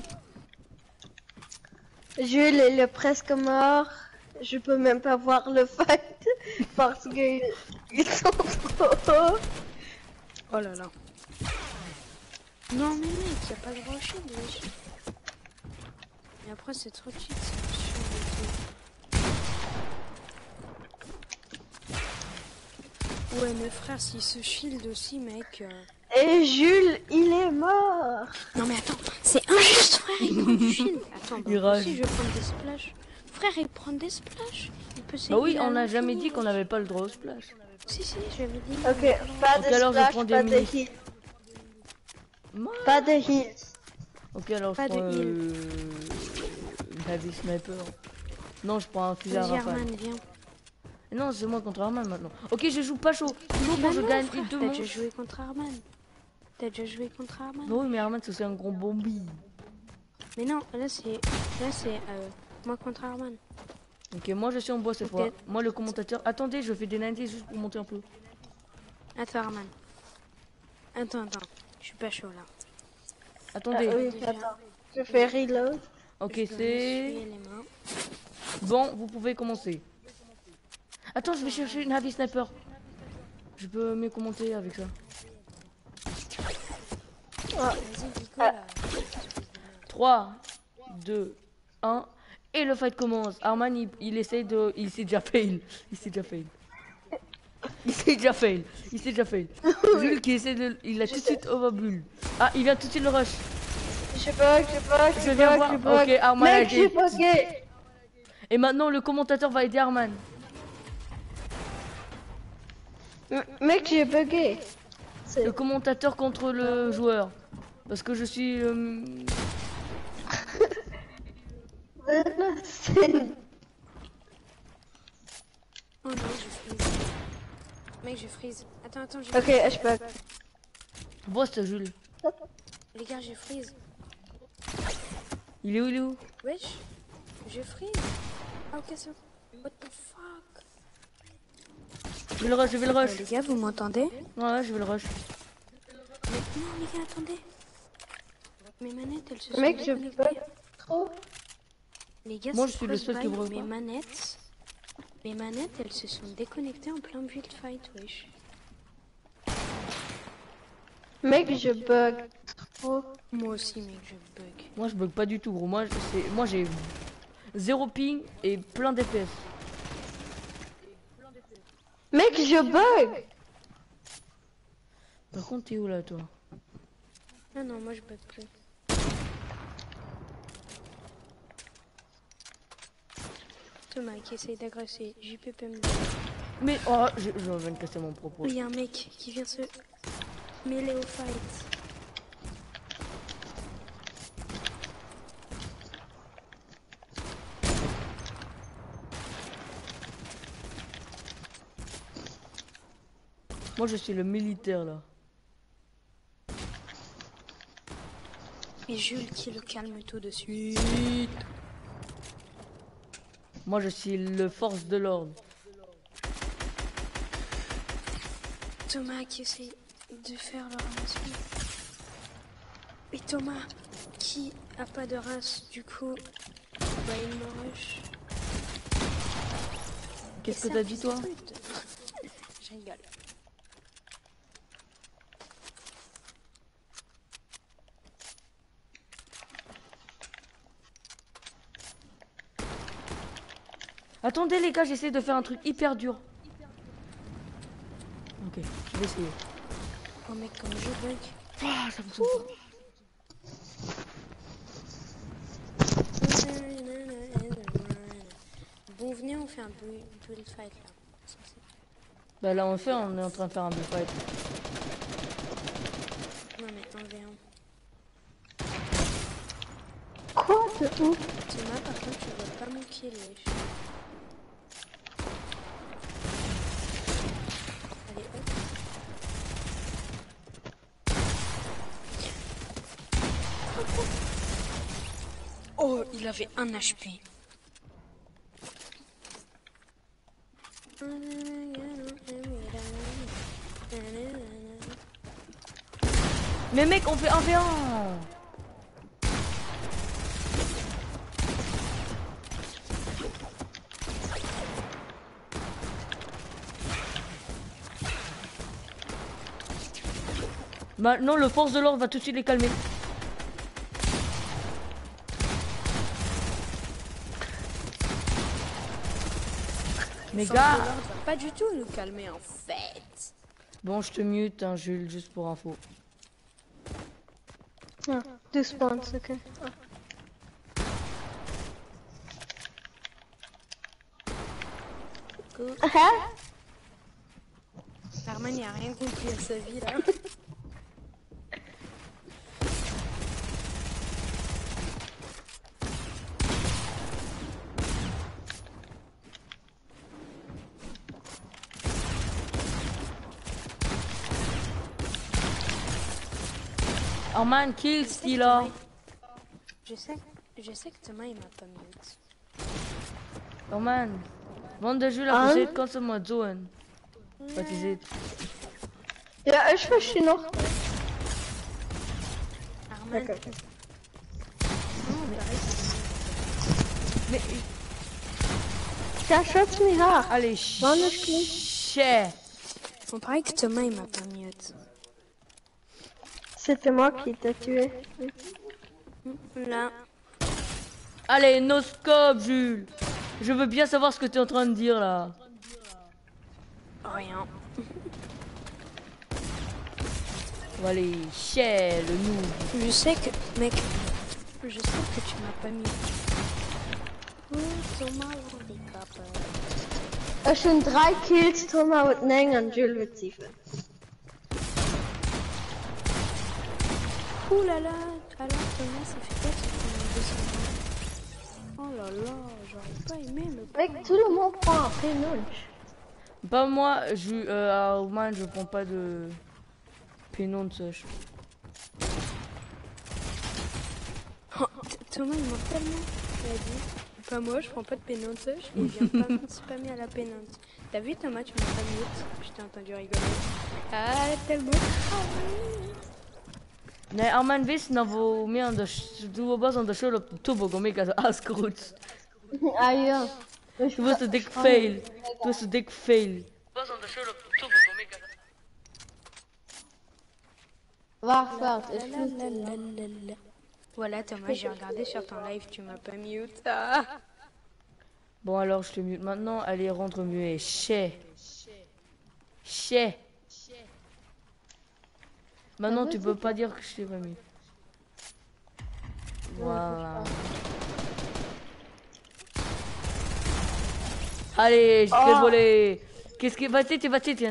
[SPEAKER 3] Jules il est presque mort. Je peux même pas voir le fight parce que ils sont trop hauts.
[SPEAKER 2] Oh là là. Non mais mec, y a pas le droit au shield, wesh. Et après c'est trop cheat, c'est chiant et tout. Ouais mais frère, s'il se shield aussi mec...
[SPEAKER 3] Et Jules, il est mort.
[SPEAKER 2] Non mais attends, c'est injuste frère, il prend du shield. Attends, bah
[SPEAKER 1] Il
[SPEAKER 2] moi
[SPEAKER 1] rage.
[SPEAKER 2] aussi je vais prendre des splashs. S'il prend des splashs, il peut
[SPEAKER 1] Bah oui,
[SPEAKER 2] s'aider à
[SPEAKER 1] on n'a
[SPEAKER 2] l'infini,
[SPEAKER 1] jamais dit qu'on
[SPEAKER 2] wesh.
[SPEAKER 1] n'avait pas le droit au splash.
[SPEAKER 2] Si, j'avais dit.
[SPEAKER 3] Ok, pas
[SPEAKER 1] Ok,
[SPEAKER 3] de
[SPEAKER 1] alors je
[SPEAKER 3] splash,
[SPEAKER 1] prends des
[SPEAKER 3] pas de
[SPEAKER 1] mini.
[SPEAKER 3] heal.
[SPEAKER 1] Moi.
[SPEAKER 3] Pas de heal.
[SPEAKER 1] Ok, alors je
[SPEAKER 2] Pas de
[SPEAKER 1] prends
[SPEAKER 2] heal.
[SPEAKER 1] une heavy sniper. Non, je prends un fusil à
[SPEAKER 2] Vas-y
[SPEAKER 1] rafale.
[SPEAKER 2] Arman, viens.
[SPEAKER 1] Non, c'est moi contre Arman maintenant. Ok, je joue pas chaud. Toujours quand je
[SPEAKER 2] non,
[SPEAKER 1] gagne
[SPEAKER 2] frère,
[SPEAKER 1] deux
[SPEAKER 2] t'as
[SPEAKER 1] manches.
[SPEAKER 2] déjà joué contre Arman. T'as déjà joué contre Arman.
[SPEAKER 1] Bah oui, mais Arman c'est aussi un gros bombi.
[SPEAKER 2] Mais non, là c'est moi contre Arman.
[SPEAKER 1] Ok, moi je suis en bois cette
[SPEAKER 2] Ok.
[SPEAKER 1] fois. Moi le commentateur. Attendez, je fais des 90 juste pour monter un peu.
[SPEAKER 2] Attends Arman. Attends. Je suis pas chaud là.
[SPEAKER 1] Attendez.
[SPEAKER 3] Oui, attends. Je fais reload.
[SPEAKER 1] Ok,
[SPEAKER 2] Je dois
[SPEAKER 1] c'est
[SPEAKER 2] m'essuyer les mains.
[SPEAKER 1] bon. Vous pouvez commencer. Attends, je vais chercher une heavy sniper. Je peux mieux commenter avec ça.
[SPEAKER 2] Vas-y Nico là.
[SPEAKER 1] 3, 2, 1. Et le fight commence. Arman, il essaye de... Il s'est déjà fail. Il s'est déjà fail. Il s'est déjà fail. Il s'est déjà fail. Jules qui essaie de... Il a tout de suite overbull. Ah, il vient tout de suite le rush.
[SPEAKER 3] Je bug.
[SPEAKER 1] Je viens voir. Ok, Arman a
[SPEAKER 3] Mec, j'ai
[SPEAKER 1] été...
[SPEAKER 3] bugué.
[SPEAKER 1] Et maintenant, le commentateur va aider Arman.
[SPEAKER 3] Mec, j'ai bugué.
[SPEAKER 1] Le commentateur contre le joueur. Parce que je suis...
[SPEAKER 2] Oh non, je freeze. Mec, je freeze. Attends, je
[SPEAKER 3] Ok, je bug.
[SPEAKER 1] Boss, Jules.
[SPEAKER 2] Les gars, je freeze.
[SPEAKER 1] Il est où?
[SPEAKER 2] Wesh, je freeze. Ah ok, c'est bon. What the fuck?
[SPEAKER 1] Je vais le rush,
[SPEAKER 2] Les gars, vous m'entendez?
[SPEAKER 1] Ouais, je vais le rush.
[SPEAKER 2] Mais non, les gars, attendez. Mes manettes, elles se sont
[SPEAKER 3] Mec, je
[SPEAKER 2] déconnectées.
[SPEAKER 3] bug trop.
[SPEAKER 2] Les gars,
[SPEAKER 1] Moi,
[SPEAKER 2] c'est
[SPEAKER 1] je suis le seul qui
[SPEAKER 2] Frostbite,
[SPEAKER 1] brûle pas.
[SPEAKER 2] mes manettes, elles se sont déconnectées en plein build fight, wesh.
[SPEAKER 3] Mec, je bug trop.
[SPEAKER 2] Moi aussi, mec, je bug.
[SPEAKER 1] Moi, je bug pas du tout, gros. Moi, j'ai 0 ping et plein d'FPS.
[SPEAKER 3] Mec, je bug.
[SPEAKER 1] Par contre, t'es où là, toi?
[SPEAKER 2] Ah non, moi je bug plus. Thomas qui essaye d'agresser JPPM.
[SPEAKER 1] Mais, oh, je viens de casser mon propos.
[SPEAKER 2] Il y a un mec qui vient se mêler au fight.
[SPEAKER 1] Moi, je suis le militaire, là.
[SPEAKER 2] Et Jules qui le calme tout de suite.
[SPEAKER 1] Moi, je suis le force de l'ordre.
[SPEAKER 2] Thomas qui essaie de faire le ramassement. Et Thomas qui a pas de race, du coup, bah il me rush.
[SPEAKER 1] Qu'est-ce que t'as dit, toi?
[SPEAKER 2] Je rigole.
[SPEAKER 1] Attendez, les gars, j'essaie de faire un truc hyper dur. Ok, je vais essayer.
[SPEAKER 2] Oh mec, comme je bug.
[SPEAKER 1] Ah, ça fonctionne pas.
[SPEAKER 2] Bon, venez, on fait un build fight là.
[SPEAKER 1] Bah là, on est en train de faire un build fight.
[SPEAKER 2] Non mais 1v1.
[SPEAKER 3] Quoi de ouf?
[SPEAKER 2] Thomas, par contre, tu vois pas mon kill, wesh. Allez, hop. Oh, il avait 1 HP.
[SPEAKER 1] Mais mec, on fait 1v1. Maintenant, le force de l'ordre va tout de suite les calmer. Mais
[SPEAKER 2] Sans
[SPEAKER 1] gars...
[SPEAKER 2] que l'ordre va pas du tout nous calmer en fait.
[SPEAKER 1] Bon, je te mute, hein, Jules, juste pour info.
[SPEAKER 3] Ah, 2 spawns, ok. Ah.
[SPEAKER 2] Arman il a rien compris à sa vie là.
[SPEAKER 1] Arman, kill Stila.
[SPEAKER 2] Je sais que Thomas il m'a pas mute.
[SPEAKER 1] Arman, want de Jules
[SPEAKER 3] An?
[SPEAKER 1] gezet, kan ze maar doen. Wat is het?
[SPEAKER 3] Ja, ich verstehe noch.
[SPEAKER 2] Arman.
[SPEAKER 3] Okay.
[SPEAKER 1] Mais,
[SPEAKER 3] Ja, schütz mich hart.
[SPEAKER 1] allez,
[SPEAKER 3] Wann ist gut?
[SPEAKER 1] chais.
[SPEAKER 2] On paraît que Thomas il m'a pas mute.
[SPEAKER 3] C'était moi qui t'ai tué.
[SPEAKER 2] Là.
[SPEAKER 1] Allez, no scope, Jules. Je veux bien savoir ce que tu es en train de dire là.
[SPEAKER 2] Rien.
[SPEAKER 1] Bon, allez, chais, le noob.
[SPEAKER 2] Je sais que, mec, je sais que tu m'as pas mis. Thomas, handicap.
[SPEAKER 3] Schon 3 Kills, Thomas und Neng und Jules mit 7.
[SPEAKER 2] Ouh là là, alors Thomas, ça fait quoi ce qu'on a 200 ? Oh là là, j'aurais pas aimé le.
[SPEAKER 3] Mec, tout le monde prend un pénonche.
[SPEAKER 1] Pas moi, Arman, je prends pas de pénon de sèche.
[SPEAKER 2] Oh, Thomas, il m'a tellement dit. Pas moi, je prends pas de pénance, et il vient pas me spammer à la pénance. T'as vu Thomas, tu m'as pas mute, je t'ai entendu rigoler. Ah, tellement.
[SPEAKER 1] Nee, Arman, wist nou voor meer aan de toen was aan de show op de tubo kom ik als asgroet.
[SPEAKER 3] Ah ja.
[SPEAKER 1] Toen was de dik fail. Toen was de dik fail. Was aan de show op de tubo kom ik als.
[SPEAKER 3] Wacht, wacht.
[SPEAKER 2] Voilà Thomas, j'ai regardé sur ton live, tu m'as pas mute. Ah.
[SPEAKER 1] Bon alors je te mute maintenant, allez rendre muet. Chais. Chais. Maintenant tu peux pas dire que je t'ai pas mis. Voilà. Allez, je vais voler. Qu'est-ce qui va tu vas tiens.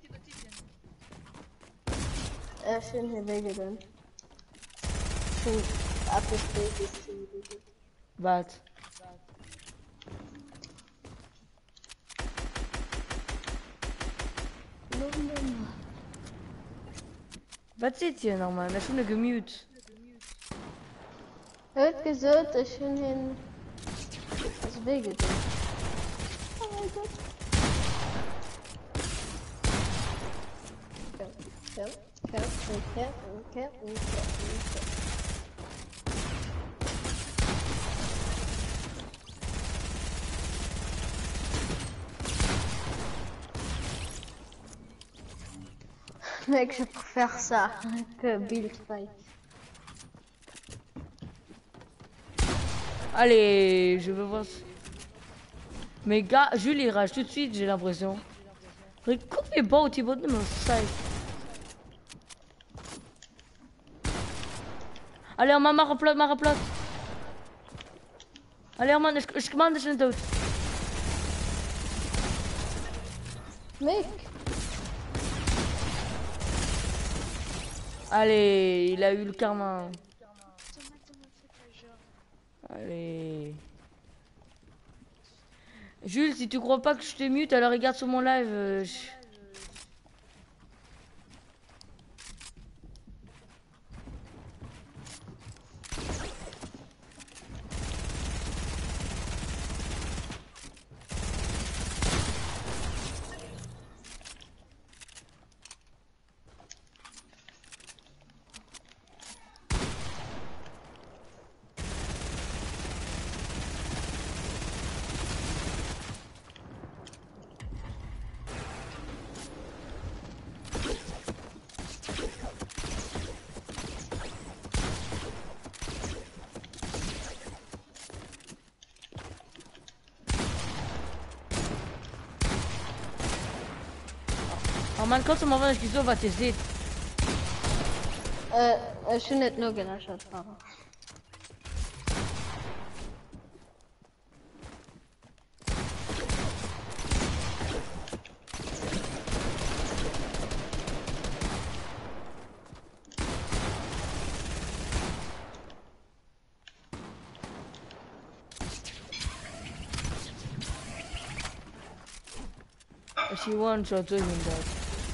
[SPEAKER 3] Schön hier weggedaan. Schön abgespielt.
[SPEAKER 1] Wat? Wat zit je nou man? Dat is een gemute.
[SPEAKER 3] Het gezet is schön hin. Is weggedaan. Oh my god. Mec, je préfère ça que Build Fight.
[SPEAKER 1] Allez, je veux voir. Mais gars, Jules il rage tout de suite, j'ai l'impression. Coupe les bots, tu vas me side. Allez, maar replat. Allez, man, ik commande dus een dood.
[SPEAKER 3] Mec,
[SPEAKER 1] Allez, il a eu le karma. Allez. Jules, si tu crois pas que je te mute, alors regarde sur mon live. Arman, kannst du mal, wenn ich so was ihr seht?
[SPEAKER 3] Ich bin nicht nur gelöscht, aber.
[SPEAKER 1] Ich one-shot durch ihn da.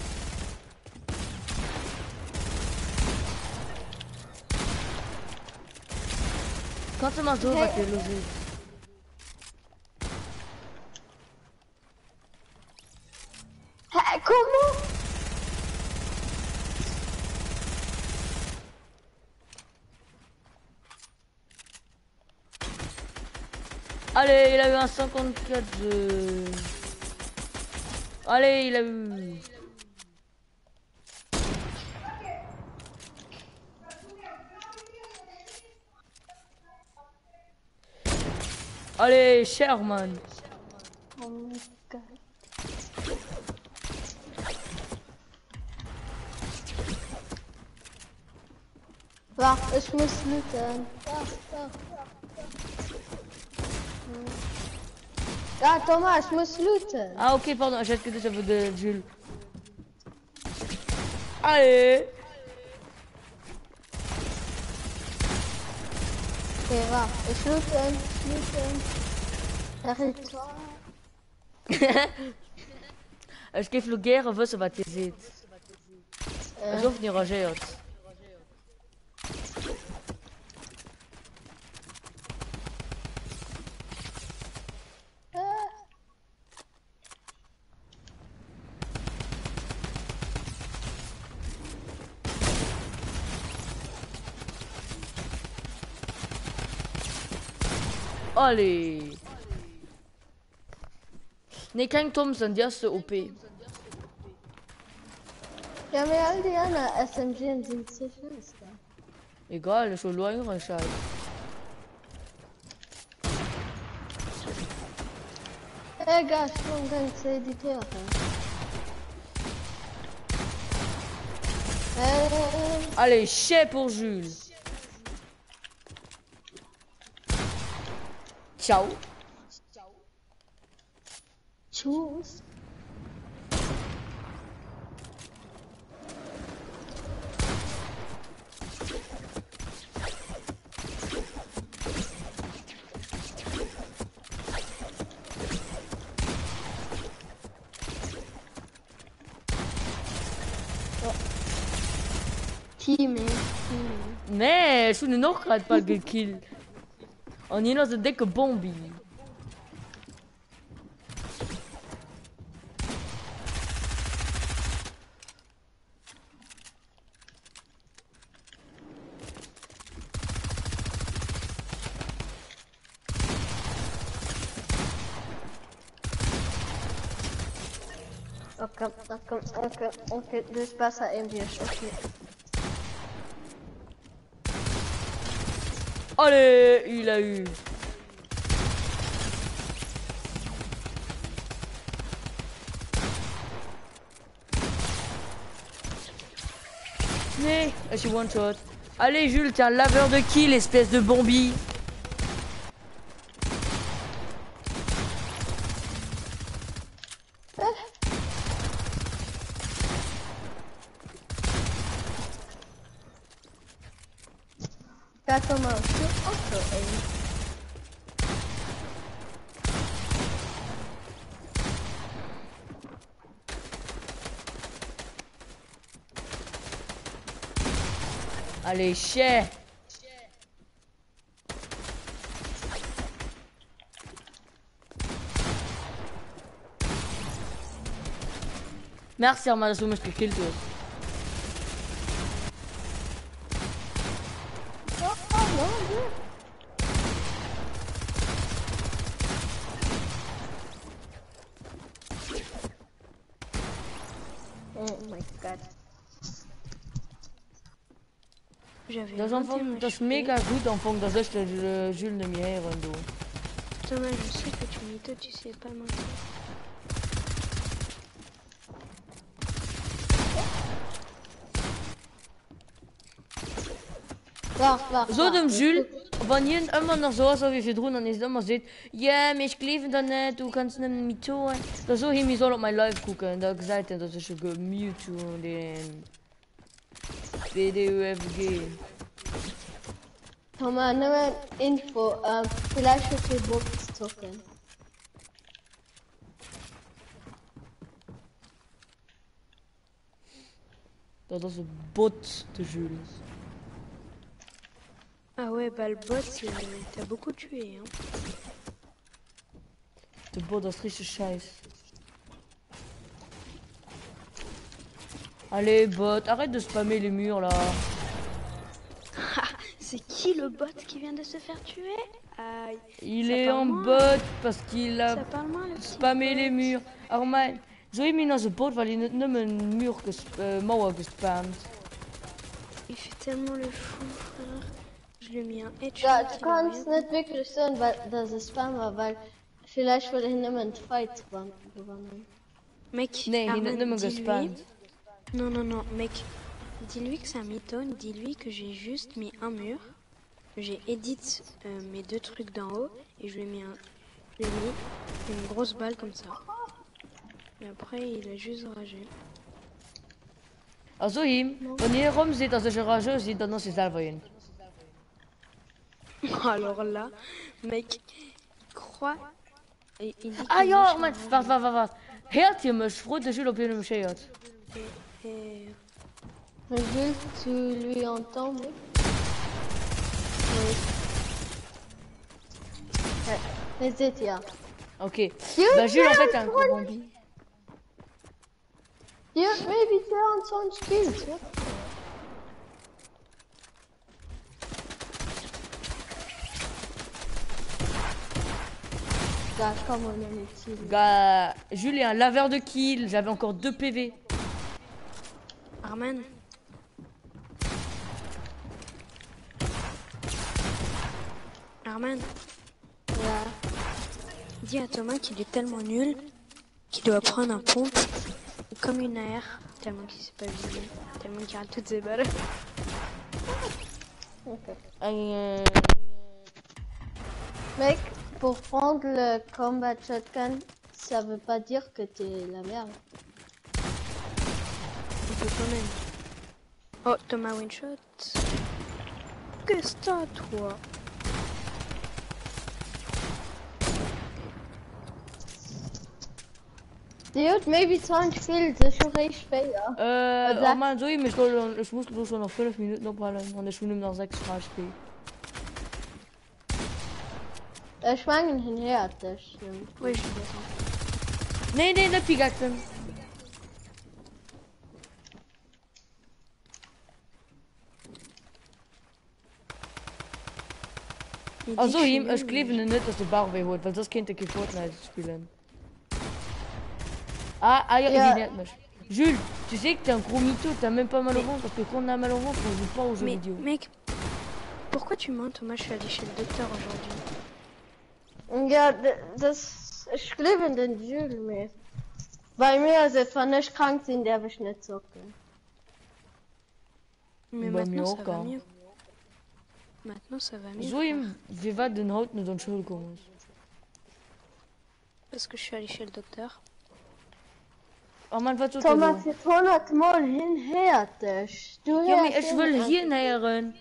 [SPEAKER 1] Kannst du mal so was ihr los seht?
[SPEAKER 3] Hä, comment?
[SPEAKER 1] Allez, il a eu un 54 de... Allez, il a eu... Allez, Sherman.
[SPEAKER 3] Oh my god. Wacht, ich muss looten. Wacht. Ja, Thomas, ich muss looten.
[SPEAKER 1] Ah ok, pardon, j'ai que déjà vu de Jules. Allez.
[SPEAKER 3] Okay, wacht, ich looten. Territoire.
[SPEAKER 1] Ich geef lo guerre wissen wat je ziet. Alsof niet rageert. Allee. Nee, kein Thompson, die hast du OP.
[SPEAKER 3] Ja, maar al die anderen SMG's sind zu fest.
[SPEAKER 1] Egal, ich will nur einen Scheiß.
[SPEAKER 3] Egal, ich bin ganz Editor.
[SPEAKER 1] Allez, chais pour Jules. Ciao.
[SPEAKER 3] Tschüss. Teaming.
[SPEAKER 1] Nee, ich habe noch gerade mal gekillt. Und hier noch so dicke Bombi.
[SPEAKER 3] Okay, das ist besser irgendwie. Okay.
[SPEAKER 1] Allez, il a eu. Nee, je suis one shot. Allez Jules, t'es un laveur de kill, espèce de bombi.
[SPEAKER 3] Kijk dan maar, ook zo één.
[SPEAKER 1] Allez, chais. Merci Arman, dass du mich gekillt hast.
[SPEAKER 3] Oh my god.
[SPEAKER 1] Das Anfang, das ist mega gut Anfang, dass ich den Jules nicht mehr hören du.
[SPEAKER 2] Thomas, je sais que tu m'étonnes, tu sais pas mentir.
[SPEAKER 3] Wacht.
[SPEAKER 1] Zo dem
[SPEAKER 3] wacht.
[SPEAKER 1] Jules, wanneer immer noch so wie viel droen, dann ist immer sieht, ja, mich kleben da nicht, du kannst nicht mit tun. Da so hin, ich soll auf mein Live gucken, da gesagt er, dass ich gemute und den WDUFG.
[SPEAKER 3] Thomas, nimm mal Info. Vielleicht wird die Box zocken.
[SPEAKER 1] Dat is een bot de Jules.
[SPEAKER 2] Ah ouais, bah le bot, t'as beaucoup tué. Hein.
[SPEAKER 1] De bot, dat is richtig scheiß. Allez, bot, arrête de spammer les murs là.
[SPEAKER 2] C'est qui le bot qui vient de se faire tuer? Aïe.
[SPEAKER 1] Il
[SPEAKER 2] Ça
[SPEAKER 1] est
[SPEAKER 2] parle
[SPEAKER 1] en
[SPEAKER 2] moins.
[SPEAKER 1] bot parce qu'il a
[SPEAKER 2] Ça parle moins, le petit
[SPEAKER 1] spammé
[SPEAKER 2] bot.
[SPEAKER 1] les murs. Armijn, zo je me naar zijn bot, weil hij niet een muur mauer gespamd.
[SPEAKER 2] Il fait tellement le fou, frère. Je lui ai mis un headshot.
[SPEAKER 3] Ja,
[SPEAKER 2] il
[SPEAKER 3] du
[SPEAKER 2] a
[SPEAKER 3] kannst
[SPEAKER 2] rien.
[SPEAKER 3] nicht wirklich sagen, weil das ist Spammer, weil vielleicht will ich nicht mehr einen Fight gewonnen.
[SPEAKER 2] Mec,
[SPEAKER 1] Nee, il
[SPEAKER 2] Arman,
[SPEAKER 1] n'est pas
[SPEAKER 2] dis-lui-
[SPEAKER 1] gespamd.
[SPEAKER 2] Non, mec. Dis-lui que ça m'étonne. Dis-lui que j'ai juste mis un mur. J'ai edit mes deux trucs d'en haut. Et je lui ai mis une grosse balle comme ça. Et après, il a juste ragé.
[SPEAKER 1] Also hem, wanneer je rom zit als je rage ziet, dan is hij zelf in.
[SPEAKER 2] Alors là, mec, il croit. Il dit
[SPEAKER 1] Ah
[SPEAKER 2] qu'il
[SPEAKER 1] ja,
[SPEAKER 2] veut
[SPEAKER 1] man,
[SPEAKER 2] changer.
[SPEAKER 1] wacht. Heert je me, vroeg de Jules op je scheert.
[SPEAKER 2] Et-
[SPEAKER 3] Mais Jules, tu lui entends, mec? Oui. Mais c'est ja.
[SPEAKER 1] Oké. Bah Jules en fait un combi.
[SPEAKER 3] Die hat maybe 22 kills, ja? Ja, ich kann mal nicht zielen.
[SPEAKER 1] Gars, Jules est un laveur de kills, j'avais encore 2 PV.
[SPEAKER 2] Arman. Arman,
[SPEAKER 3] Ja.
[SPEAKER 2] dis à Thomas qu'il est tellement nul qu'il doit prendre un pompe comme une AR, tellement qu'il sait pas viser, tellement qu'il rate toutes ses balles.
[SPEAKER 1] En,
[SPEAKER 3] Mec, pour prendre le combat shotgun, ça veut pas dire que t'es la merde.
[SPEAKER 2] On peut quand même. Oh, Thomas one shot. Qu'est-ce que t'as, toi?
[SPEAKER 3] Die hat maybe 20 kills, das ist schon recht viel, ja.
[SPEAKER 1] oh man, zo je me, ich muss bloß noch 5 Minuten ophalten, want ich will noch 6 Mal spielen.
[SPEAKER 3] Ich meine hinher, das stimmt.
[SPEAKER 2] Oui, je suis d'accord.
[SPEAKER 1] Nee, de pickaxe.
[SPEAKER 2] Il dit
[SPEAKER 1] Also
[SPEAKER 2] que je suis
[SPEAKER 1] hem,
[SPEAKER 2] nul,
[SPEAKER 1] ich kleve
[SPEAKER 2] mais-
[SPEAKER 1] nicht, dass du Bauch wegholt, weil das könnte ich Fortnite spielen. Ah, ja,
[SPEAKER 3] Ja.
[SPEAKER 1] il net mich. Jules, tu sais que t'es un gros mytho, t'as même pas mal au ventre, parce que quand on a mal au ventre, on joue pas aux jeux
[SPEAKER 2] Mais
[SPEAKER 1] vidéo.
[SPEAKER 2] mec, pourquoi tu mens, Thomas? Je suis allé chez le docteur aujourd'hui.
[SPEAKER 3] Ja, das, ich glaube in den Jules mehr. Bei mir, also wenn ich krank bin, darf ich nicht zocken.
[SPEAKER 2] Mais
[SPEAKER 1] Bah,
[SPEAKER 2] maintenant
[SPEAKER 1] mieux
[SPEAKER 2] ça va
[SPEAKER 1] encore.
[SPEAKER 2] mieux. Maintenant ça va mieux.
[SPEAKER 1] Zo hem, wie wat den Haut nicht an Schule kommen.
[SPEAKER 2] Parce que je suis allé chez le docteur.
[SPEAKER 1] Oh man, was soll
[SPEAKER 3] Thomas,
[SPEAKER 1] das?
[SPEAKER 3] jetzt 100 Mal hinher, das. Du
[SPEAKER 1] Ja, aber
[SPEAKER 3] hörst
[SPEAKER 1] ich will
[SPEAKER 3] immer-
[SPEAKER 1] hier näheren.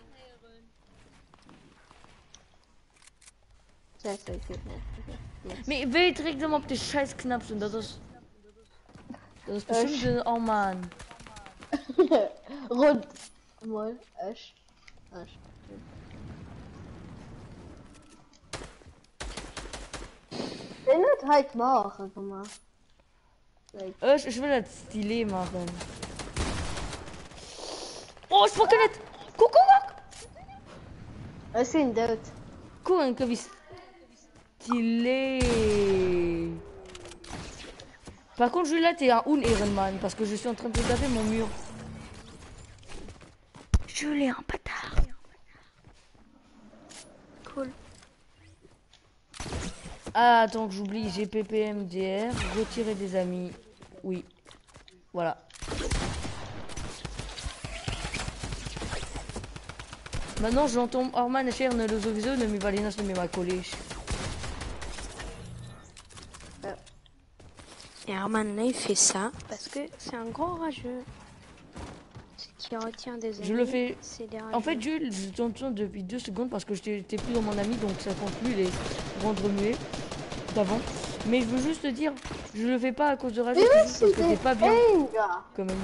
[SPEAKER 3] Scheiße, geht nicht.
[SPEAKER 1] Aber wer trägt immer auf die scheiß Knapsen? Das ist bestimmt ein... Oh man.
[SPEAKER 3] Rund. Mal, Asch. Den hat halt machen gemacht.
[SPEAKER 1] Ich will jetzt Stile machen. Oh, ich fucking nicht. Guck.
[SPEAKER 3] Es sind dort.
[SPEAKER 1] Guck, wie stylé. Par contre, Jules, là, t'es un Unehrenmann parce que je suis en train de taper mon mur. Jules est un bâtard.
[SPEAKER 2] Cool.
[SPEAKER 1] Ah, attends que j'oublie, j'ai PPMDR, retirer des amis. Oui. Voilà. Maintenant, j'entends Arman känner du sowieso när vi var inne som i my college.
[SPEAKER 2] Et Arman là il fait ça parce que c'est un gros rageux. Ce qui retient des amis.
[SPEAKER 1] Je le fais.
[SPEAKER 2] C'est des
[SPEAKER 1] En fait,
[SPEAKER 2] rageux.
[SPEAKER 1] je t'entends depuis 2 secondes parce que j'étais plus dans mon ami, donc ça compte plus les rendre muets d'avant. Mais je veux juste te dire, je le fais pas à cause de rageux, c'est juste parce que t'es pas bien
[SPEAKER 3] Inga.
[SPEAKER 1] quand même.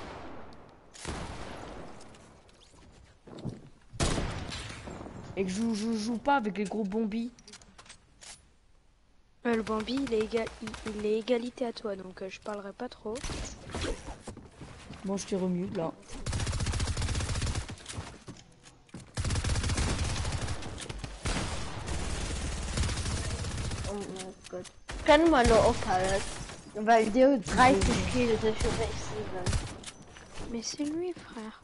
[SPEAKER 1] Et que je joue pas avec les gros bombis.
[SPEAKER 2] Le Bambi il est égalité à toi donc je parlerai pas trop.
[SPEAKER 1] Bon, je te remute là.
[SPEAKER 3] Oh mein Gott. Können wir nur aufhalten. Weil dir 30 Kills ist schon echt 7.
[SPEAKER 2] Mais c'est lui frère.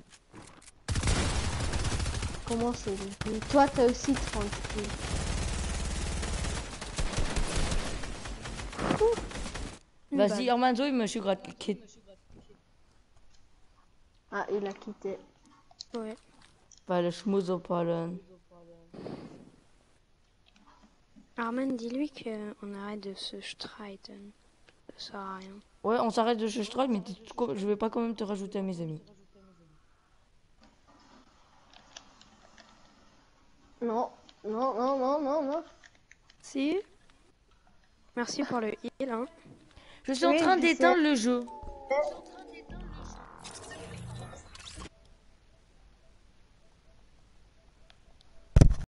[SPEAKER 3] Comment c'est lui? Toi t'as aussi 30 kills.
[SPEAKER 1] Vas-y, Armando, il me suis gratuit.
[SPEAKER 3] Ah, il a quitté.
[SPEAKER 2] Ouais.
[SPEAKER 1] Weil ich muss opfallen.
[SPEAKER 2] Arman dis-lui qu'on arrête de se streiten. Ça sert à rien.
[SPEAKER 1] Ouais, on s'arrête de se streiter, mais je vais pas quand même te rajouter à mes amis.
[SPEAKER 3] Non, non, non, non, non, non.
[SPEAKER 2] Si. Merci pour le heal hein.
[SPEAKER 1] Je suis en train d'éteindre le jeu.